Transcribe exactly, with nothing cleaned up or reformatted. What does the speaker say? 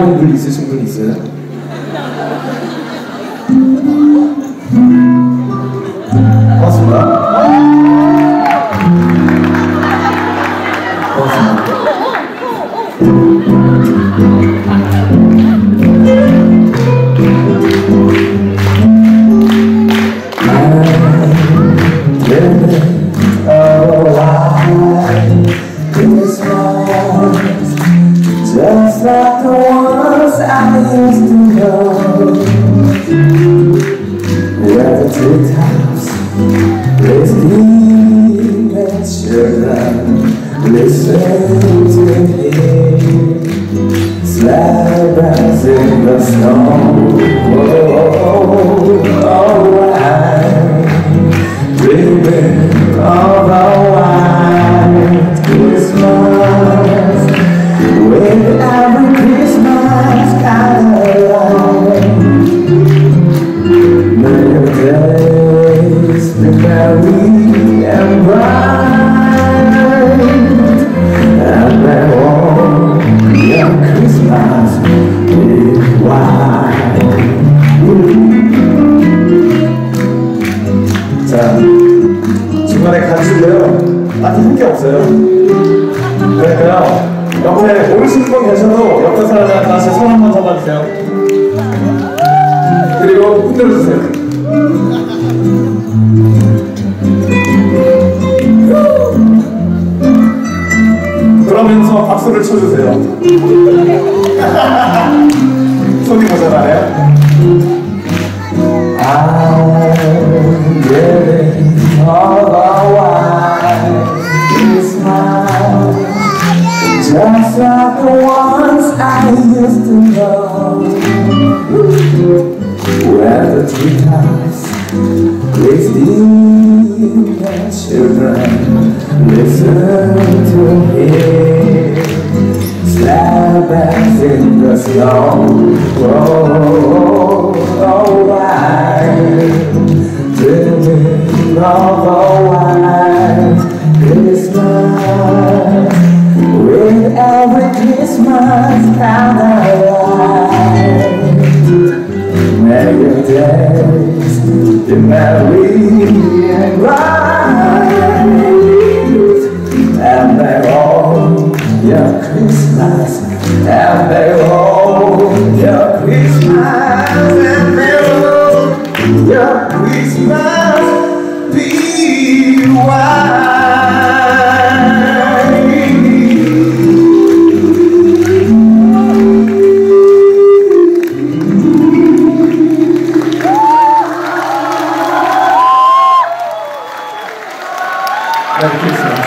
좋아하는 분 있으신 분 있어요? 고맙습니다. 고맙습니다. Just like the ones I used to know, where the treetops listening and children listen to hear sleigh bells in the snow. Oh, oh, I'm dreaming of a white Christmas, with every Christmas caroline. May your days be merry and bright, and may all your Christmas be white. 자, 중간에 간식이에요. 딱히 한 게 없어요. 그러니까요, 옆에 모르시는 분 계셔도 옆에 사람한테 다시 손 한번 잡아주세요. 그리고 흔들어주세요. 그러면서 박수를 쳐주세요. 손이 모자라네요. I'm dreaming of a white Christmas, just like the ones I used to know, where the treetops glistening and children listen to hear sleigh bells in the snow. Oh, oh, I'm dreaming of a white Christmas, with every Christmas caroline. May your days be merry and bright, and may all your Christmas, and may all your Christmas, and may all your Christmas be white. Merry Christmas.